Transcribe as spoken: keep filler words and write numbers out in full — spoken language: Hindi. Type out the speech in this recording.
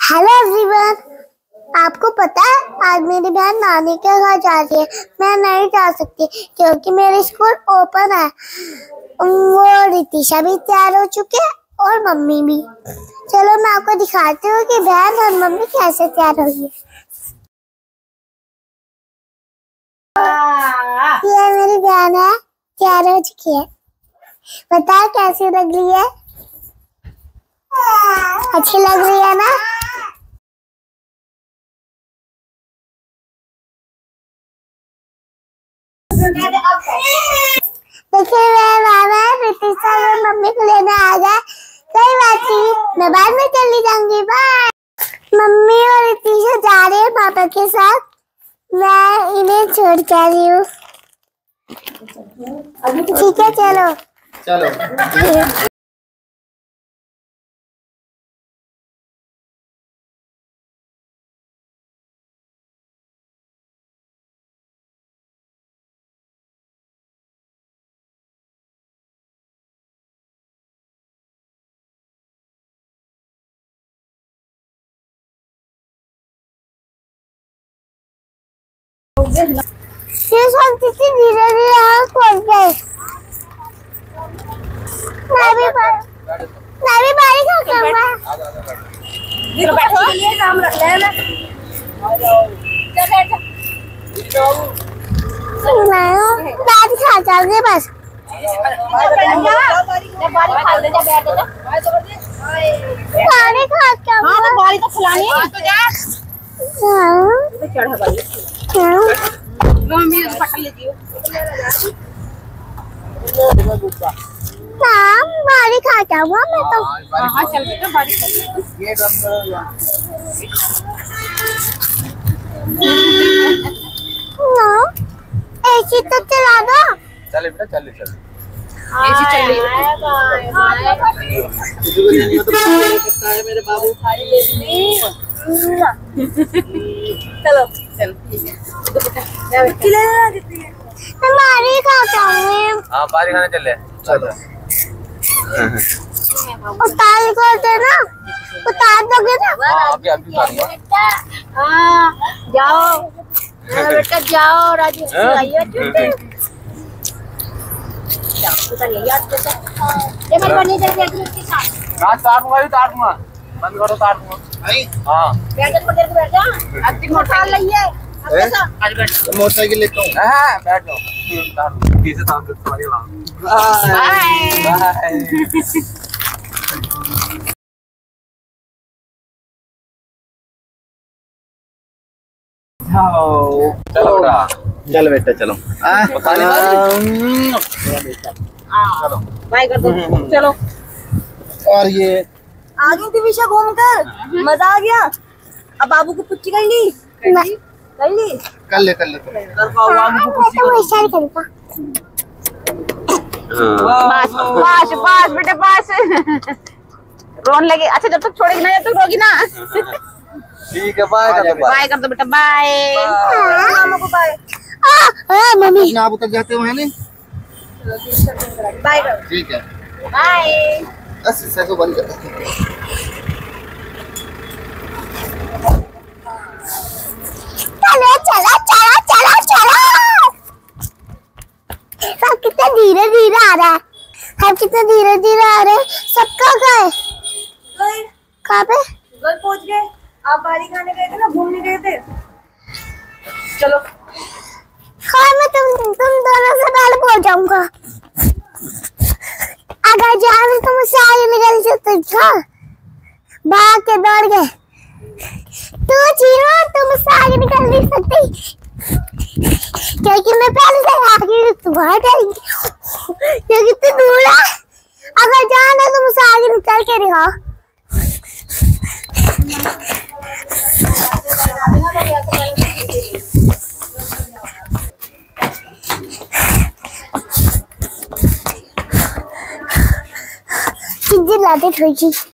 हेलो एवरीवन, आपको पता है आज मेरी बहन नानी के घर जा रही है। मैं नहीं जा सकती क्योंकि मेरी स्कूल ओपन है। वो रितिशा भी तैयार हो चुके हैं और मम्मी भी। चलो मैं आपको दिखाती हूँ कि बहन और मम्मी कैसे तैयार होगी। ये मेरी बहन है, तैयार हो चुकी है। बताओ कैसी लग रही है? अच्छी लग रही है ना? देखिए मैं रितिशा और मम्मी को लेने आ गया। कोई बात नहीं, मैं बाद में चली जाऊंगी। बाय। मम्मी और रितिशा जा रहे हैं पापा के साथ। मैं इन्हें छोड़ के आ रही हूँ। ठीक है, चलो चलो। धीरे धीरे आँख खोल गए। मैं भी मैं भी बारी खा खाऊंगा। काम रख लेना। बारी खा जाओगे बस। बारी खा क्या? हाँ तो बारी तो खिलानी है। मम्मी पकड़ लेती हो। हाँ बारी खा जाऊंगा मैं तो। हाँ चल बेटा बारी खा। एसी तो चला दो। चले बेटा चले चले। एसी चल रही है मेरे बाबू। चलो चल ठीक है। बारी खाता हूँ। हाँ बारी खाने चले। चलो। उतार करते ना, उतार दोगे ना? हाँ अभी अभी उतारूंगा। हाँ जाओ बेटा जाओ। राजू आइए बेटा। जाओ उतारिए याद बेटा। ये मत बनी जल्दी उसके साथ। रात काटूंगा ही काटूंगा। बंद करो काटूंगा। हाँ। बैठ जा बैठ बैठ जा। अब मोटर लाइए। मोटरसाइकिल लेता हूँ। हाँ बैठ जाओ। पीछे ताकत तुम्हारी लाऊं। Bye bye. चलो बेटा चल बेटा चलो। चलो बाय कर दो। चलो। और ये आगे दिविशा घूम कर मजा आ गया। अब बाबू को पुच्ची कर ली कर ली कर ले कर ले बस बस बस बेटा बस। रोन लगे। अच्छा जब तक छोड़ेगी ना जब तक रोगी ना। ठीक है बाय कर दो। बाय कर दो बेटा बाय। मामा को बाय। आ मम्मी आप उतर जाते हो है नहीं? बाय कर। ठीक है बाय। बस इसे तो बंद कर दो। चलो चलो चलो चलो चलो। सब कितना धीरे धीरे आ रहा है। हम कितना धीरे धीरे आ रहे हैं। सब कहाँ गए? कहाँ पे? घर पहुंच गए। आप बारी खाने गए थे ना, घूमने गए थे। चलो हाँ मैं तुम तुम दोनों से पहले पहुंच जाऊंगा। अगर जाने तो मुझसे आगे निकल सकते था। भाग के दौड़ गए। तू जीरो तुम मुझसे आगे निकल नहीं सकती क्योंकि मैं पहले से आगे तुम्हारे क्योंकि तू दूर है। अगर जाना तो मुझसे आगे निकल के दिखाओ। लाते थोड़ी